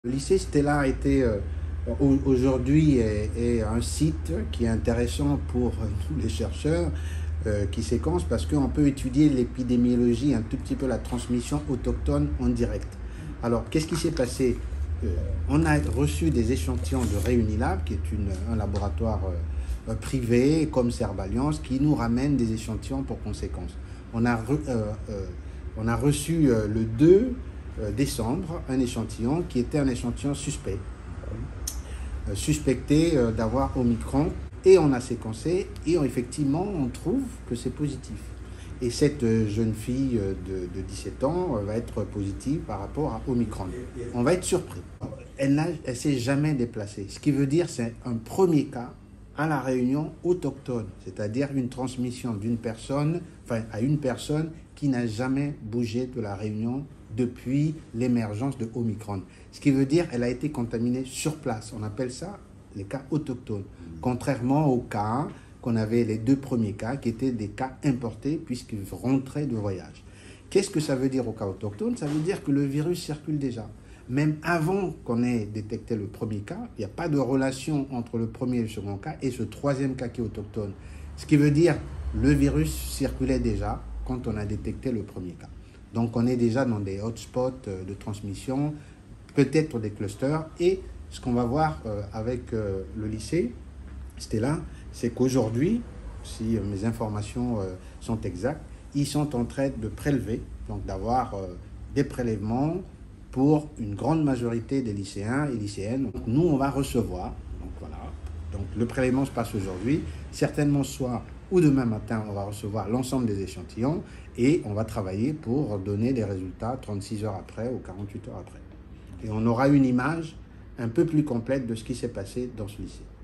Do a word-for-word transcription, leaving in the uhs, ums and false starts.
Le lycée Stella a été euh, aujourd'hui est, est un site qui est intéressant pour tous les chercheurs euh, qui séquencent parce qu'on peut étudier l'épidémiologie, un tout petit peu la transmission autochtone en direct. Alors, qu'est-ce qui s'est passé? euh, On a reçu des échantillons de Réunilab, qui est une, un laboratoire euh, privé comme Serballiance, qui nous ramène des échantillons pour qu'on séquence. On a, re, euh, euh, on a reçu euh, le deux décembre un échantillon qui était un échantillon suspect, euh, suspecté euh, d'avoir Omicron, et on a séquencé et on, effectivement on trouve que c'est positif. Et cette euh, jeune fille euh, de, de dix-sept ans euh, va être positive par rapport à Omicron. On va être surpris. Elle ne s'est jamais déplacée, ce qui veut dire c'est un premier cas à la Réunion autochtone, c'est-à-dire une transmission d'une personne, enfin à une personne qui n'a jamais bougé de la Réunion depuis l'émergence de Omicron. Ce qui veut dire qu'elle a été contaminée sur place. On appelle ça les cas autochtones. Contrairement aux cas qu'on avait, les deux premiers cas, qui étaient des cas importés puisqu'ils rentraient de voyage. Qu'est-ce que ça veut dire aux cas autochtones? Ça veut dire que le virus circule déjà. Même avant qu'on ait détecté le premier cas, il n'y a pas de relation entre le premier et le second cas et ce troisième cas qui est autochtone. Ce qui veut dire que le virus circulait déjà quand on a détecté le premier cas. Donc on est déjà dans des hotspots de transmission, peut-être des clusters. Et ce qu'on va voir avec le lycée Stella, c'est qu'aujourd'hui, si mes informations sont exactes, ils sont en train de prélever, donc d'avoir des prélèvements pour une grande majorité des lycéens et lycéennes. Donc nous, on va recevoir, donc voilà, donc le prélèvement se passe aujourd'hui, certainement soit ou demain matin, on va recevoir l'ensemble des échantillons et on va travailler pour donner des résultats trente-six heures après ou quarante-huit heures après. Et on aura une image un peu plus complète de ce qui s'est passé dans ce lycée.